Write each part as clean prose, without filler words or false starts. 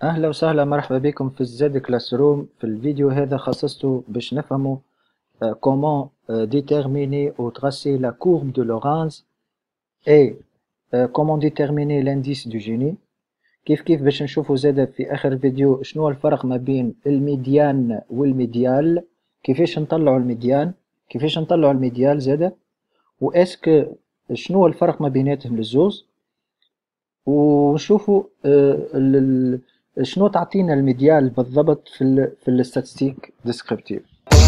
أهلا وسهلا، مرحبا بكم في الزاد كلاس روم. في الفيديو هذا خصصته باش نفهموا comment déterminer ou tracer la courbe de Lorenz et comment déterminer l'indice du Gini. كيف باش نشوفوا زادة في آخر الفيديو شنو الفرق ما بين الميديان والميديال، كيفاش نطلعوا الميديان، كيفاش نطلعوا الميديال زادة، واسك شنو الفرق ما بيناتهم للزوز، ونشوفوا شنو تعطينا الميديال بالضبط في الاستاتستيك ديسكريبتيف.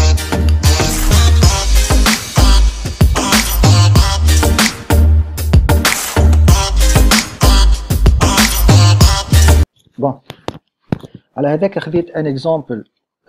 بون، على هذاك خديت ان اكزامبل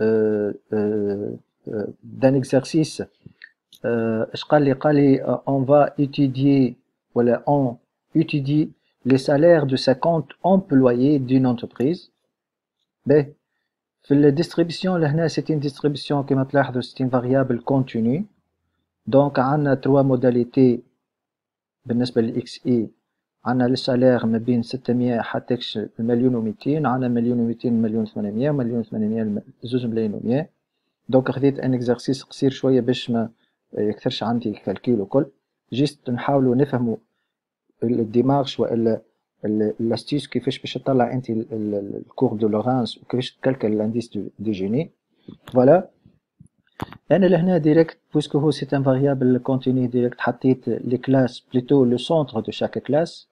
دان اكزرسيس. اش قال لي on va étudier ولا on étudie les salaires de 50 employés d'une entreprise. باهي، في الديستريبيسيون لهنا سيتي ان ديستريبيسيون كما تلاحظوا سيتي ان فاريابل كونتينيو. دونك عندنا تروا موداليتي بالنسبة للإكس إي. عندنا السالير ما بين 600 حتى المليون وميتين، عندنا مليون وميتين مليون ثمانمية ومليون ثمانمية زوج ملايين ومية. دونك خديت ان اكزرسيس قصير شوية باش ما يكثرش عندي الكالكيل وكل، جيست نحاولوا نفهموا الديمارش والا الاستيس كيفاش باش تطلع انت الكورب دو لورانس وكيفاش تكالكل الانديس دو جيني. فوالا، انا لهنا ديريكت بويسكو هو سي ان فاريابل كونتيني ديريكت حطيت لي كلاس بلوتو لو سونتر دو شاك كلاس.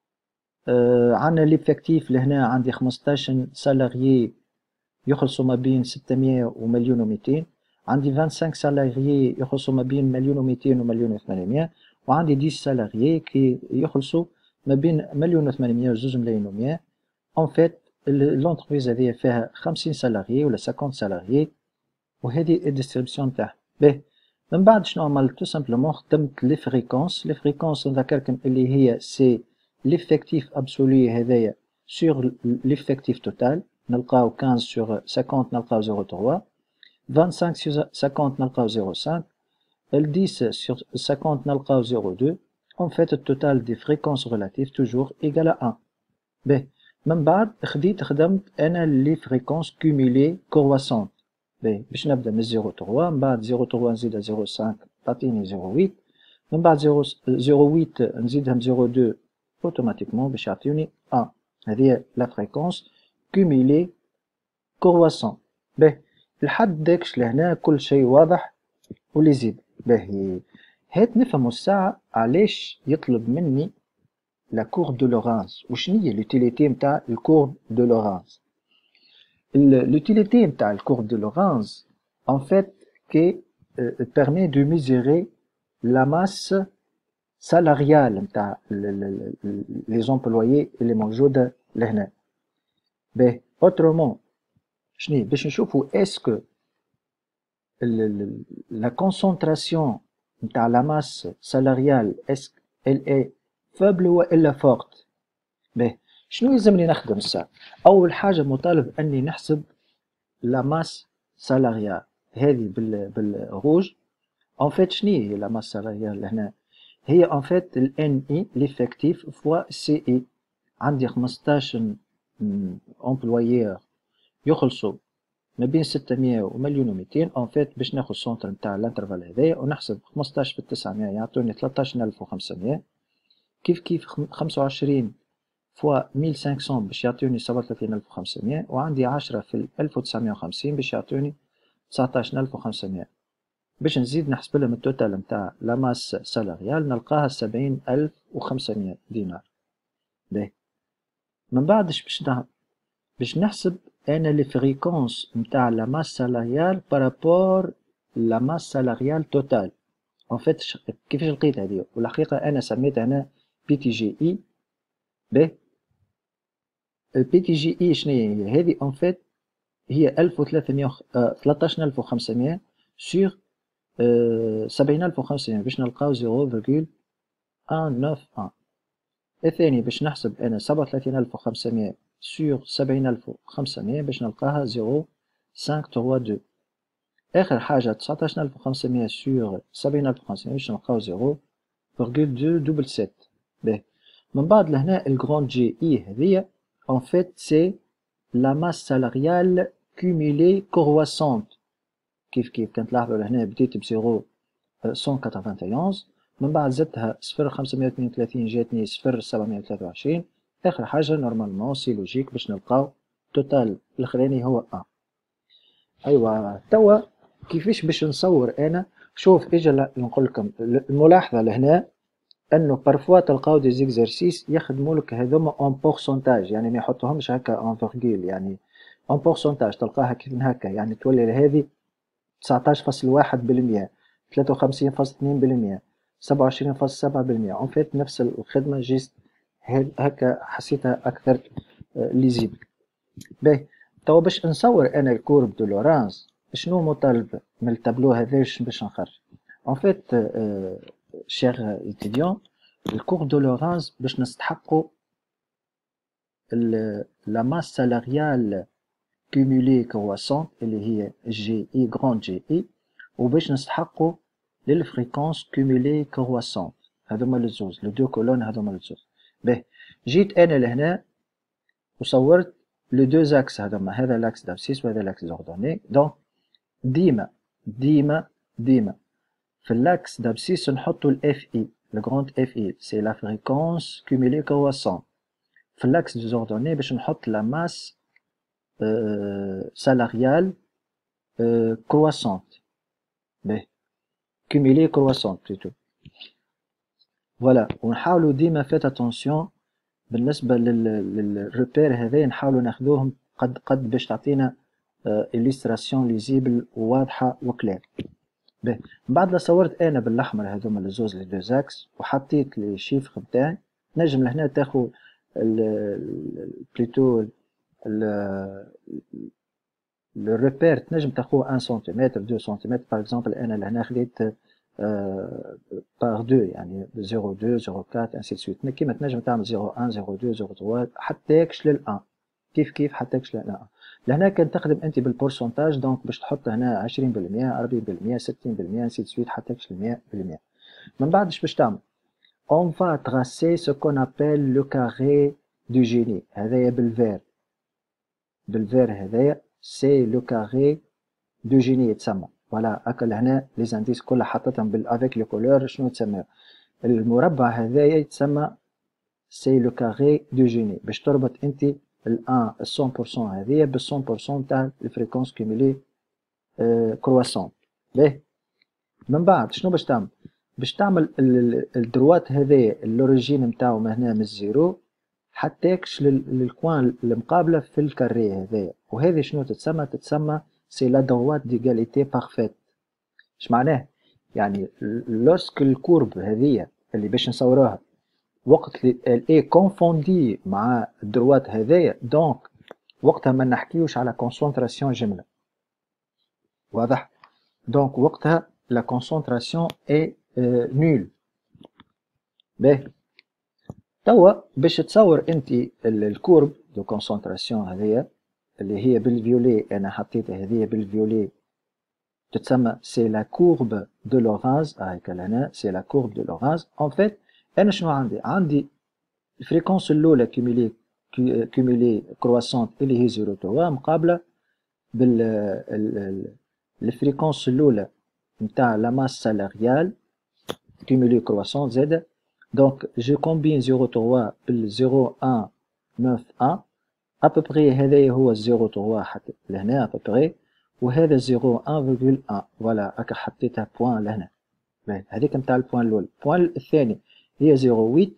عندنا ليفكتيف لهنا عندي 15 سالاريي يخلصوا ما بين 600 ومليون وميتين، عندي 25 سالاريي يخلصوا ما بين مليون وميتين ومليون وثمانمية، وعندي 10 سالاريي كي يخلصوا ما بين مليون وثمانمية وزوج ملايين ومية. اون فيت لونتربريز هذه فيها 50 سالاريي ولا 50 سالاريي، وهذه الديستريبسيون تاعها. باهي، من بعد شنو عملت؟ تو سامبلومون خدمت لي فريكونس. لي فريكونس نذكركم اللي هي سي ليفكتيف ابسولي هذايا سور ليفكتيف توتال، نلقاو 15 sur 50 نلقاو 0.3، 25 sur 50 نلقاو 0.5، 10 sur 50 نلقاو 0.2. en fait التوتال دي فريكونس ريلاتيف توجور ايكال 1. باهي، من بعد خدمت انا لي فريكونس كوميلي كرواسون. باهي، باش نبدا من 0.3، من بعد 0.3 نزيدها 0.5 تعطيني 0.8، من بعد 0.8 نزيدهم 0.2 اوتوماتيكمون باش يعطيوني 1. هذه لا فريكونس كوميلي كرواسون. باهي، لحد داكش لهنا كل شيء واضح واللي يزيد. باهي، هات نفهمو الساعة علاش يطلب مني لا كورب دو لورانس، وشنيا لوتيليتي نتاع الكورب دو لورانس. L'utilité de la courbe de Lorenz, en fait, permet de mesurer la masse salariale les employés et les موجودة لهنا. باهي، autrement شنو باش نشوفوا est-ce que la concentration نتاع la masse salariale est-ce elle est faible ولا forte. باهي، شنو يلزمني نخدم الساعة؟ أول حاجة مطالب أني نحسب لا ماس سالاريال هذه بالروج. ان فيت شنو هي لا ماس سالاريال هنا؟ هي ان فيت الان اي ليفكتيف فوا سي اي. عندي 15 امبلويير يخلصوا ما بين 600 ومليون و200. ان فيت باش ناخذ السونتر نتاع الانترفال هذايا ونحسب 15 في 900 يعطوني 13500، كيف 25 فوا 1500 باش يعطوني 37500، وعندي 10 في 1950 باش يعطوني 19500. باش نزيد نحسب لهم التوتال نتاع لا ماس سالاريال نلقاها 70500 دينار. باهي، من بعد باش نحسب انا لي فريكونس نتاع لا ماس سالاريال بارابور لا ماس سالاريال توتال. ان فيت كيفاش لقيت هذه؟ والحقيقه انا سميتها هنا بي تي جي اي. باهي، البي تي جي اي شنو هي؟ هذه ان فيت هي 13500 سور 70500 باش نلقاو 0.191. الثاني باش نحسب انا 37500 سور 70500 باش نلقاها 0.532. اخر حاجة 19500 سور 70500 باش نلقاو 0.277. باهي، من بعد لهنا الجراند جي اي هذيا en fait c'est la masse salariale cumulée croissante. كيف كان تلاحظوا لهنا بديت بزيرو 191 من بعد زدتها 0.532 جاتني 0.723 آخر حاجة نورمالمون سي لوجيك باش نلقاو توتال الأخراني هو 1. أيوا توا كيفاش باش نصور أنا؟ شوف إجا نقول لكم الملاحظة لهنا أنه بارفوا تلقاو دي زيكزارسيس يخدمولك هذوما أون بورسونتاج يعني ما يحطوهمش هكا أون فيرغول يعني أون بورسونتاج تلقاها كيف هكا يعني تولي هذه 19.1%، 53.2%، 27.7%. اون فيت نفس الخدمة جيست هكا حسيتها أكثر ليزيبل. باهي توا باش نصور أنا الكورب دو لورانز شنو مطالب من التابلو هذا باش نخرج؟ اون فيت شير إتيديون الكورب دو لورانز باش نستحقو لا ماس سالاريال كومولي كرواسونت اللي هي جي اي غراند جي اي وباش نستحقو للفريكونس كومولي كرواسونت هذوما الزوز لو دو كولون هذوما الزوز. باهي جيت انا لهنا وصورت لو دو زاكس هذوما هذا لاكس دابسيس وهذا لاكس زوردوني دونك ديما في اللاكس دابسيس نحطو الاف اي لو غراند اف اي سي لا فريكونس كومولي كرواسونت في اللاكس زوردوني باش نحط لا ماس salariale croissante. باهي cumulée croissante plutôt. فوالا ونحاولوا ديما فيت اتونسيون بالنسبة للريبير هذايا نحاولوا ناخذوهم قد باش تعطينا illustration ليزيبل وواضحة وكلير. باهي من بعد لا صورت انا بالاحمر هذوما الزوز لي دو زاكس وحطيت لي شيفر نتاعي نجم لهنا تاخذ بلوتو le repère تنجم تاخوه 1 سنتيمتر 2 سنتيمتر باغ اكزومبل انا لهنا خديت باغ 2 يعني 0.2 0.4 انسي دو سويت كيما تنجم تعمل 0.1 0.2 0.3 حتى يكش لل 1 كيف حتى يكش لل 1. لهنا كان تخدم انت بالبورسنتاج دونك باش تحط هنا 20% 40% 60% انسي دو سويت حتى يكش ل 100%. من بعد باش تعمل on va tracer ce qu'on appelle le carré du génie هذايا بالفير هذايا سي لو كاري دو جيني يتسمى. فوالا هاكا لهنا لي زانديس كلها حطيتهم افيك لي كولور شنو تسمى المربع هذايا يتسمى سي لو كاري دو جيني باش تربط انت الان 100% هذيا بال 100% تاع الفريكونس كومولي كرواسون. باهي من بعد شنو باش تعمل الدروات هذايا الاوريجين نتاعو من هنا من الزيرو حتى يكش للكوان المقابلة في الكاري هذايا وهذه شنو تتسمى سي لا دروات ديغاليتي بارفيت. اش معناه؟ يعني لوسك الكورب هذيا اللي باش نصوروها وقت اللي اي كونفوندي مع الدروات هذايا دونك وقتها ما نحكيوش على كونسونطراسيون جملة واضح؟ دونك وقتها لا كونسونطراسيون اي نول. باهي توا باش تصور انت الكورب دو كونسونطراسيون هذيا اللي هي بالفيولي انا حطيتها هذيا بالفيولي تتسمى سي لا كورب دو لورانز هاكا لهنا سي لا كورب دو لورانز. اون فيت انا شنو عندي الفريكونس الاولى كومولي كرواسونت اللي هي 0.3 مقابله بال الفريكونس الاولى نتاع لا ماس سالاريال كومولي كرواسونت زاده دونك جو كومبين 0.3 بال 0.191 ابوبري هذايا هو 0.3 حتى لهنا ابوبري وهذا 0.1.1 فوالا هكا حطيتها بوان لهنا. هذيك نتاع البوان الاول. البوان الثاني هي 0.8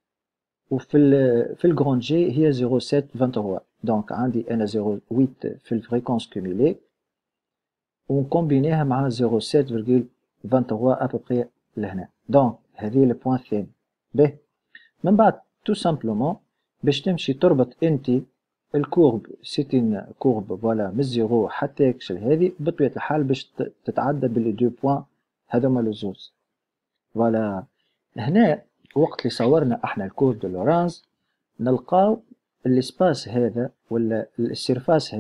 في الجراند جي هي 0.723 دونك عندي انا 0.8 في الفريكونس كومولي ونكومبينيها مع 0.7.23 ابوبري لهنا دونك هذه البوان الثاني. باهي من بعد تو سامبلومون باش تمشي تربط انت الكورب سيتين كورب فوالا من الزيرو حتى يكشل هذه بطبيعة الحال باش تتعدى باللي دو بوان هذوما لزوز. فوالا هنا وقت اللي صورنا احنا الكورب دو لورانز نلقاو الاسباس هذا ولا السيرفاس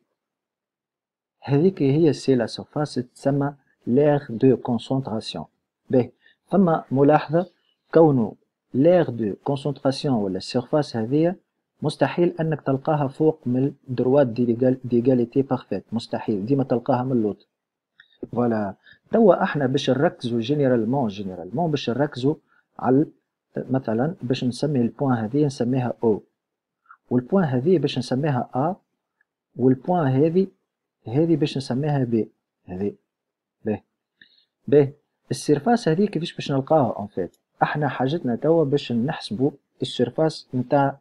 هذيك هي سي لا سيرفاس تسمى لير دو كونسونطراسيون. باهي ثم ملاحظة كونه لير دو كونسونطراسيون ولا السيرفاس هذيا مستحيل انك تلقاها فوق من الدروات ديغاليتي بارفيت، مستحيل، ديما تلقاها من اللوط. فوالا. توا احنا باش نركزو جينيرالمون باش نركزو على مثلا باش نسمي البوان هذه نسميها او، والبوان هذه باش نسميها ا، والبوان هذه باش نسميها بي. هذه باهي. باهي. السيرفاس هذه كيفاش باش نلقاها اون فيت؟ احنا حاجتنا توا باش نحسبوا السيرفاس نتاع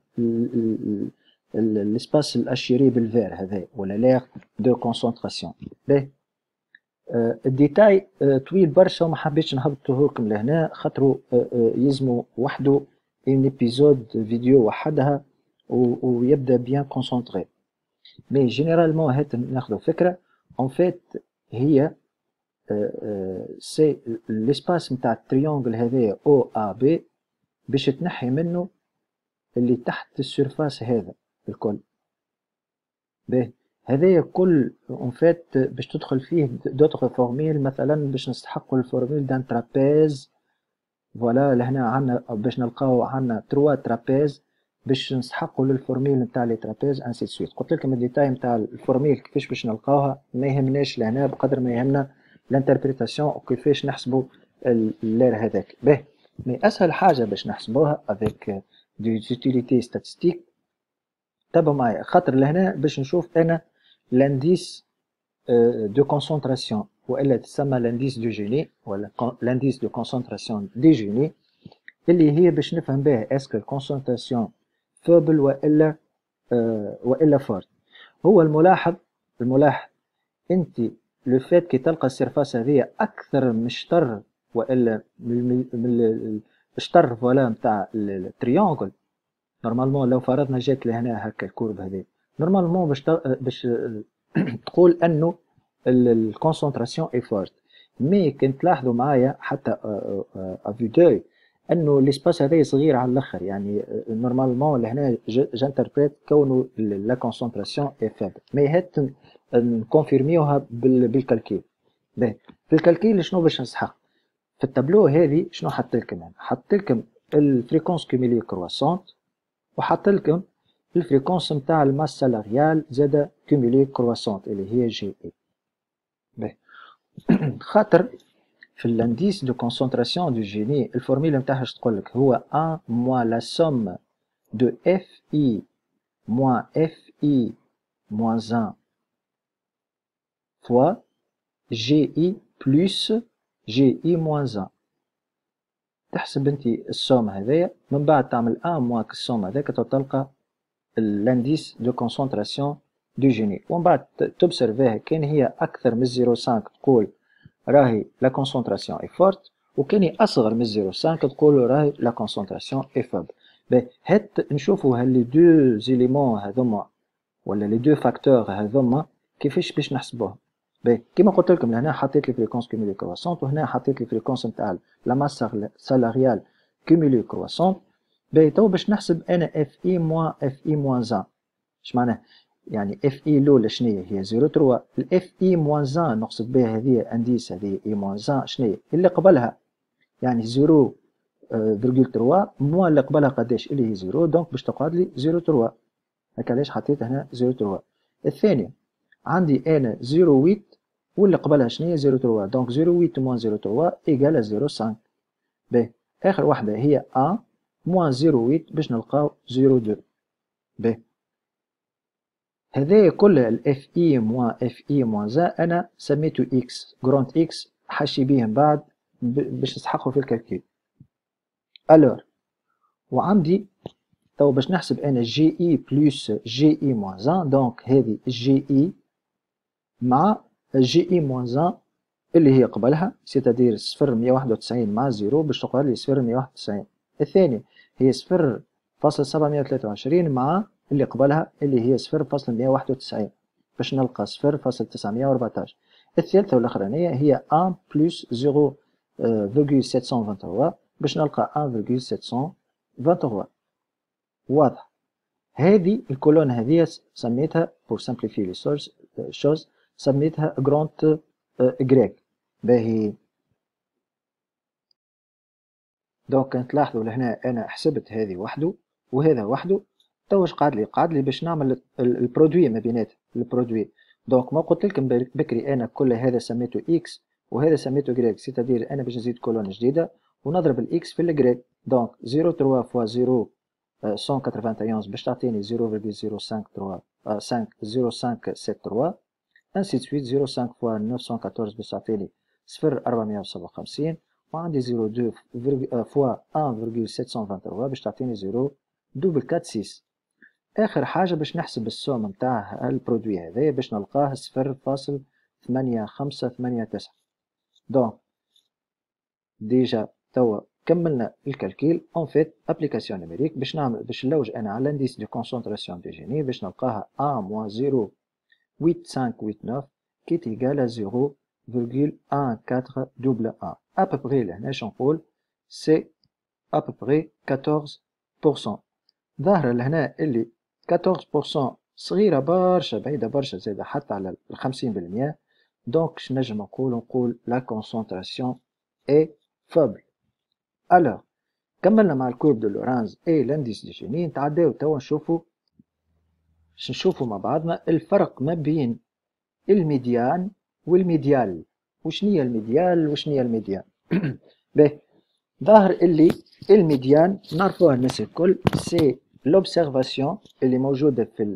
الاسباس الاشيري بالفير هذا ولا لير دو كونسونطراسيون. باهي. الديتاي طويل برشا وما حبيتش نهبطه لكم لهنا خاطرو يلزمو وحده ان ابيزود فيديو وحدها ويبدا بيان كونسونطري. مي جينيرالمون هات ناخذ فكره اون فيت هي سي ليسباس نتاع التريونغل هذايا او ا بي باش تنحي منه اللي تحت السيرفاس هذا الكل. باهي. هذايا كل اون فيت باش تدخل فيه دوتر فورميل، مثلا باش نستحقوا الفورميل دان ترابيز. فوالا لهنا عندنا باش نلقاو عندنا 3 ترابيز باش نسحقوا للفورميل نتاع لي ترابيز انسي سويت. قلت لكم الديتاي نتاع الفورميل كيفاش باش نلقاوها ما يهمناش لهنا بقدر ما يهمنا الانتربريتاسيون وكيفاش نحسبوا اللير هذاك. باهي. مي اسهل حاجه باش نحسبوها افيك دي زوتيليتي ستاتستيك. تابعوا معايا خاطر لهنا باش نشوف انا لانديس دو كونسونطراسيون والا تسمى لانديس دو جيني ولا لانديس دو كونسونطراسيون دي جيني، اللي هي باش نفهم بها اسكو الكونسونطراسيون فوبل والا فورت. هو الملاحظ انت لو فات كي تلقى السيرفاس هذه اكثر من شطر والا من الشطر فوالا نتاع التريونغل. نورمالمون لو فرضنا جات لهنا هكا الكورب هذه نورمالمون باش تقول انه الكونسونطراسيون اي فورت. مي كنت تلاحظوا معايا حتى افي دوي انه الاسباس هذا صغير على الاخر، يعني نورمالمون لهنا جانتربريت كونه لا كونسونطراسيون اي فابل. مي هات نكونفيرميوها بالكالكيل. باهي. في الكالكيل شنو باش نسحق في التابلو هذه؟ شنو حط لكم انا؟ حط لكم الفريكونس كوميلي كرواسونت وحط لكم الفريكونس نتاع الماس سالاريال زاده كوميلي كرواسونت اللي هي جي اي. باهي. خاطر في الانديس دو كونسونطراسيون دو جيني الفورميلا نتاعها اش تقول لك؟ هو 1 موان لا سوم دو اف اي موان اف اي موان 1 فوا جي اي بلس جي اي موان 1. تحسب انت السوم هذايا من بعد تعمل 1 موان السوم هذاك تلقى الانديس دو كونسونطراسيون دو جيني، ومن بعد تبسرفيها كان هي اكثر من 0.5 تقول راهي لا كونسونطراسيون اي فورت، وكان اصغر من 0.5 تقول راهي لا كونسونطراسيون اي فابل. باهي. هات نشوفوا هل لي دو زيليمون هذوما ولا لي دو فاكتور هذوما كيفاش باش نحسبوهم. باهي. كيما قلت لكم لهنا حطيت لي فريكونس كوميلي كرواسونت وهنا حطيت لي فريكونس نتاع لا ماس سالاريال كوميلي كرواسونت. باهي. تو باش نحسب انا اف اي موان اف اي موان 1 اش معناه؟ يعني اف اي الاولى شنو هي 0.3، الاف اي موان 1 نقصد بها هذه انديس هذه اي موان 1 شنو هي اللي قبلها، يعني 0.3 موان اللي قبلها قداش اللي هي 0، دونك باش تقعد لي 0.3. هكا علاش حطيت هنا 0.3. الثانيه عندي انا 0.8 واللي قبلها شنو هي 0.3، دونك 0.8 موان 0.3 ايكال 0.5. باهي. اخر واحده هي 1 موان 0.8 باش نلقاو 0.2. باهي. هذايا كل الاف اي موان اف اي موان زا انا سميته اكس جراند اكس حشي بيه من بعد باش نسحقه في الكالكيل. الور وعندي تو باش نحسب انا جي اي بلس جي اي موان زان، دونك هذه جي اي مع جي اي موان زان اللي هي قبلها سيتادير 0.191 مع 0 باش تقعد لي 0.191. الثاني هي 0.723 مع اللي قبلها اللي هي 0.191 باش نلقى 0.914. الثالثة والأخرانية هي 1 بلس 0.723 باش نلقى 1.723. واضح؟ هذه الكولون هذه سميتها بور سامبليفي لي شوز سميتها جراند غريك. باهي. دونك كنت تلاحظوا لهنا انا حسبت هذه وحده وهذا وحده تو واش قعد لي باش نعمل البرودوي ما بيناتهم البرودوي. دونك ما قلت لكم بكري انا كل هذا سميته اكس وهذا سميته جريك، سيتادير انا باش نزيد كولون جديده ونضرب الاكس في الجريك. دونك 0.3 فوا 0 191 باش تعطيني 0.0573 ainsi de suite. 0.5 فوا 914 باش تعطيني 0.457 وعندي 0.2 فوا 1.723 باش تعطيني 0.446. اخر حاجه باش نحسب السوم نتاع البرودوي هذايا باش نلقاه 0.8589. دونك ديجا توا كملنا الكالكيل. اون فيت ابليكاسيون نيميريك باش نلوج انا على الانديس دو كونسونطراسيون دو جيني باش نلقاها 1-0.8589 qui est égal à 0.1411. à peu près لهنا شو نقول c'est à peu près 14%. ظاهرة لهنا اللي 14% صغيرة برشا بعيدة برشا زايدة حتى على 50%. دونك شنجم نقول la concentration est faible. alors كملنا مع الكورب دو لورانز اي لانديس دي جيني. نتعداو توا نشوفوا مع بعضنا الفرق ما بين الميديان والميديال. وشنية الميديال وشنية الميديان؟ باهي ظاهر اللي الميديان نعرفوها الناس الكل سي لوبسيرفاسيون اللي موجودة في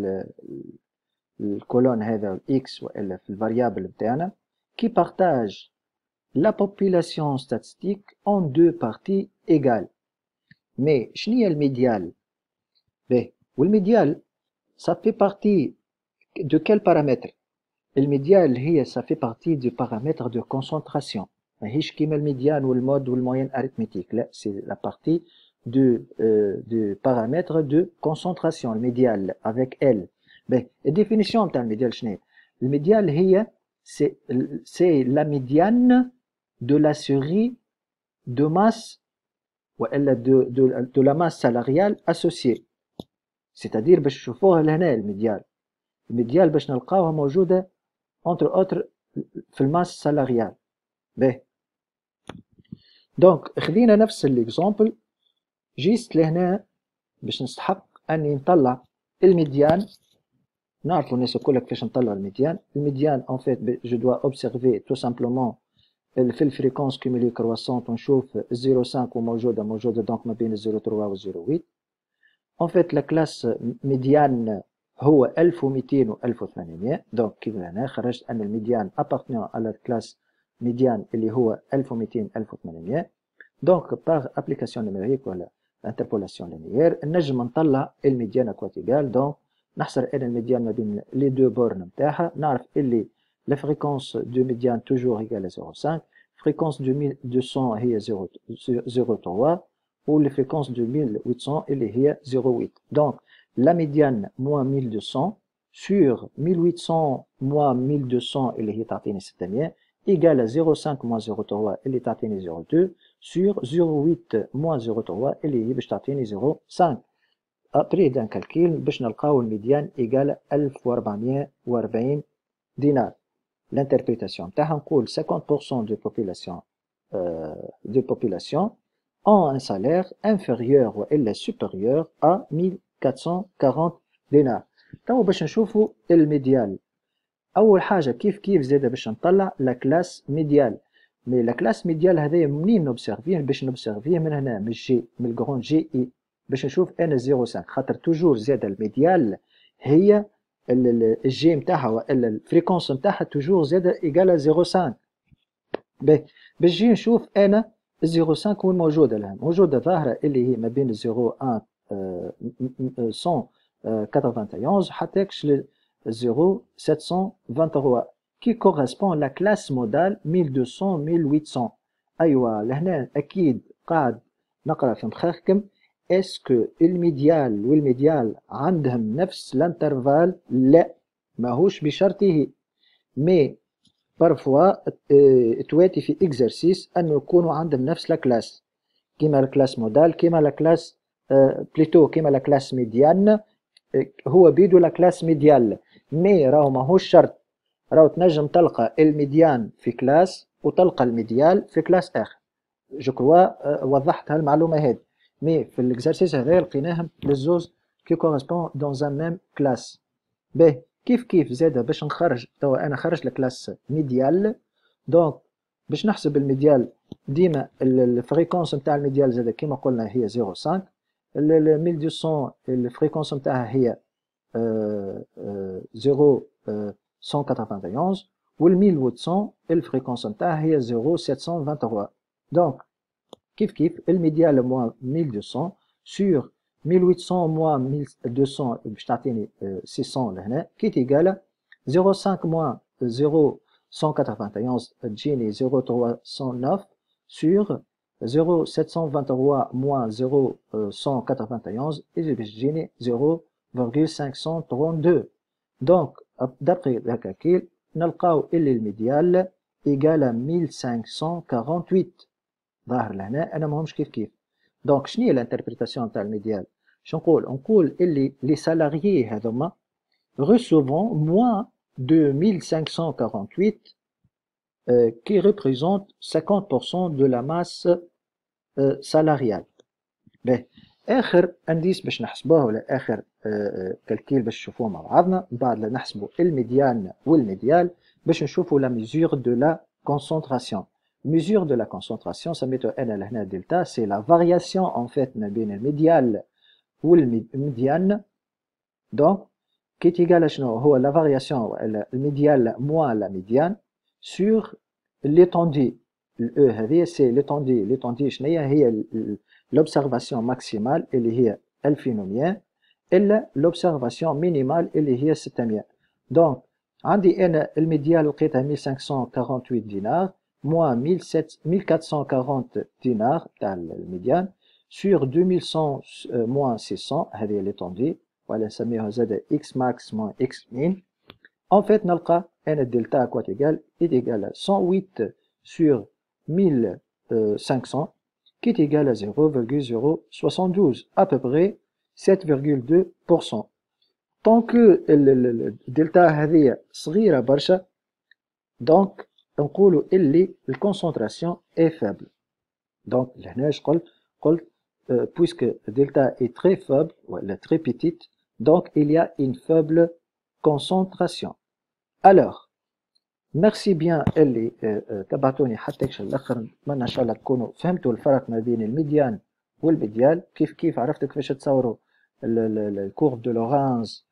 الكولون هذا الاكس والا في الفاريابل بتاعنا كي بارتاج la population statistique en deux parties égales. mais شنية الميديال؟ باهي والميديال ça fait partie de quel paramètre؟ الميديال هي ça fait partie du paramètre de concentration. ماهيش كيما الميديان والمود والموين arithmétique. لا c'est la partie du paramètre de concentration الميديال avec L. باهي الديفينيسيون تاع الميديال شنو؟ الميديال هي c'est la médiane de la série de masse والا de la masse salariale associée. c'est-à-dire باش نشوفوها لهنا الميديال باش نلقاوها موجودة entre autres في الماس سالاريال. باهي دونك خذينا نفس الاكزامبل جيست لهنا باش نستحق اني نطلع الميديان. نعرفوا الناس الكل كيفاش نطلعوا الميديان. الميديان en fait je dois observer tout simplement في الفريكونس كومولي كرواسونت ونشوف 0.5 وموجودة دونك ما بين 0.3 و 0.8. en fait la classe médiane هو 1200 و 1800. دونك كيما هنا خرجت ان الميديان appartenant à la classe médiane اللي هو 1200 1800. دونك باغ ابليكاسيون نيميريك ولا انتربولاسيون لينيير نجم نطلع الميديان اكواتيغال. دونك نحصر انا الميديان ما بين لي دو بورن نتاعها. نعرف اللي لا فريكونس دو ميديان توجور ايكال 0.5. فريكونس دو 1200 هي 0.3 ou les fréquences de 1800 اللي هي 0.8. donc la médiane moins 1200 sur 1800 moins 1200 اللي هي تعطيني 600 égale à 0.5 moins 0.3 اللي تعطيني 0.2 sur 0.8 moins 0.3 اللي هي باش تعطيني 0.5. après d'un calcul باش نلقاو الميديان égale 1440 دينار. l'interprétation تاعها نقول 50% de population ont un salaire inférieur ou supérieur à 1440 دينار. تو باش نشوفوا الميديال. اول حاجه كيف زاده باش نطلع لا كلاس ميديال. مي لا كلاس ميديال هذايا منين نوبسيرفيه؟ باش نوبسيرفيه من هنا من الجي من الكرون جي اي باش نشوف انا 0.5 خاطر توجور زاده الميديال هي الجي نتاعها والا الفريكونس نتاعها توجور زاده ايكال 0.5. باهي باش نجي نشوف انا 0.5 وين موجودة لها؟ موجودة ظاهرة اللي هي ما بين 0.1 191 حتى يكش 0.723 qui correspond à la classe modale 1200 1800. أيوة لهنا أكيد قاعد نقرأ في مخاخكم اسكو الميديال والميديال عندهم نفس الانترفال؟ لا ماهوش بشرطه. مي بارفوا تواتي في اكزرسيس انه يكونوا عندهم نفس لا كلاس كيما الكلاس مودال كيما لا كلاس بليتو كيما لا كلاس ميديان هو بيدو لا كلاس ميديال. مي راهو ماهوش شرط. راهو تنجم تلقى الميديان في كلاس وتلقى الميديال في كلاس اخر. جو كروا وضحت هالمعلومه هذه. مي في الاكزرسيس هذا لقيناهم للزوز qui correspond dans un même classe. باهي كيف زاد باش نخرج توا انا خرج الكلاس ميديال. دونك باش نحسب الميديال ديما الفريكونس نتاع الميديال زاد كيما قلنا هي 0.5. ال 1200 الفريكونس نتاعها هي 0.191 وال 1800 الفريكونس نتاعها هي 0.723. دونك كيف الميديال موان 1200 سور 1800 موان 1200 باش تعطيني 600 لهنا كي تيقال 0.5 موان 0.191 تجيني 0.309 سور 0.723 moins 0.191 et باش تجيني 0.532. دونك d'après le calcul نلقاو اللي الميديال إيجال 1548. ظاهر لهنا أنا ماهمش كيف. دونك شنو هي الانتربريتاسيون تاع الميديال؟ شنو نقول اللي لي سالاريي هذوما recevant moins de 1548 qui représente 50% de la masse salariale. باهي آخر انديس باش نحسبوه ولا آخر كالكيل باش نشوفوه مع بعضنا بعد لا نحسبوا الميديان والميديال باش نشوفوا la mesure de la concentration. Mesure de la concentration سميتو أنا لهنا دلتا c'est la variation en fait ما بين الميديال والميديان. donc كي تيقال شنو هو la variation الميديال moins la médiane sur l'étendue. الأو هذه سي l'étendue شنو هي l'observation maximale اللي هي 1800 إلا l'observation minimale اللي هي 600. دونك عندي أنا الميديال لقيتها 1548 دينار moins 1440 دينار تاع الميديان sur 2100 moins 600 هذه l'étendue ولا نسميها زاد x max moins x min. En fait نلقى أنا الدلتا كوا تيقال إيجال 108 sur 1500 qui est égal à 0,072, à peu près 7,2%. Tant que le delta هذه صغيرة برشا donc نقولوا اللي الكونسنتراسيون est faible. donc لهنا قلت puisque delta est très faible ou très petite donc il y a une faible concentration. alors ميرسي بيان اللي تبعتوني حتى الاخر. نتمنى ان شاء الله تكونوا فهمتوا الفرق ما بين الميديان والميديال كيف عرفتوا كيفاش تصوروا الكورف دو لورانز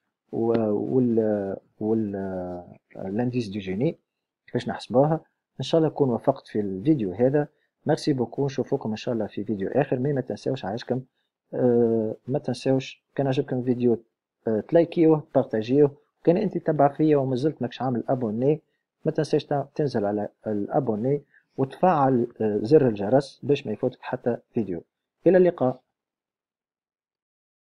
والانديس دو جيني كيفاش نحسبوها. ان شاء الله نكون وفقت في الفيديو هذا. ميرسي بوكو نشوفوكم ان شاء الله في فيديو اخر. ما تنساوش عايشكم ما تنساوش كان عجبكم الفيديو تلايكيوه بارطاجيوه. كان انت تتبع فيا ومازلت ماكش عامل ابوني ما تنساش تنزل على الابوني وتفعل زر الجرس باش ما يفوتك حتى فيديو. الى اللقاء.